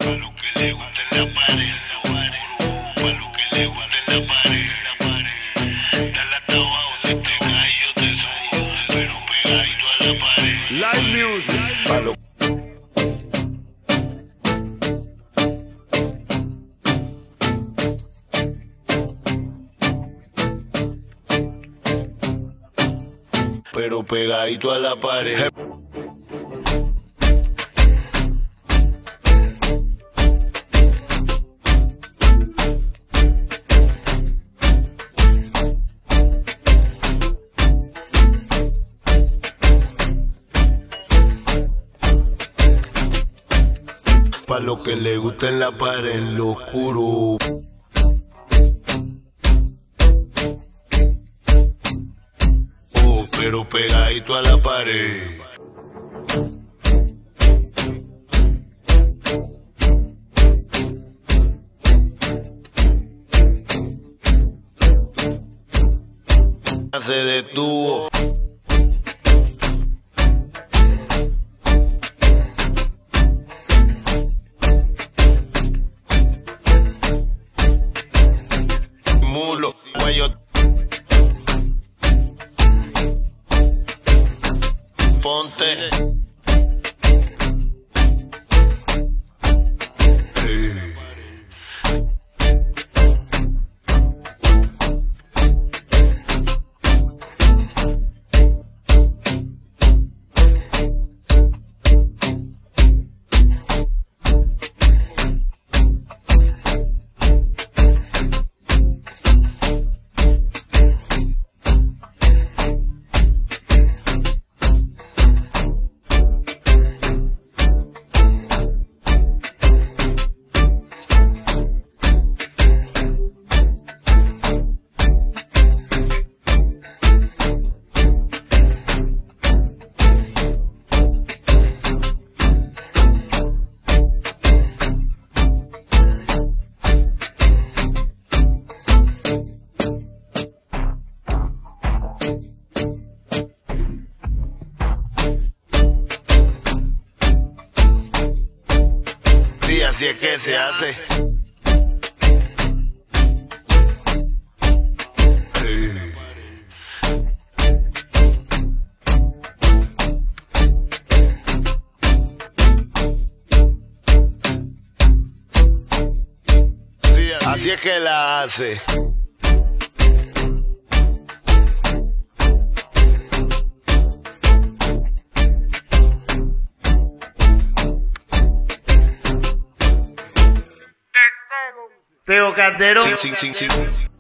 lo que le gusta en la pared, pa' lo que le gusta en la pared. Dale hasta abajo, si te caes yo te subo, pero pegadito a la pared. Live music. Pa' lo pero pegadito a la pared. Pa' lo que le gusta en la pared, en lo oscuro. Oh, pero pegadito a la pared. Se detuvo. Mulo, guayo. Ponte. Sí, así es que se hace. Sí, así es que la hace. Teo Calderón. Sí.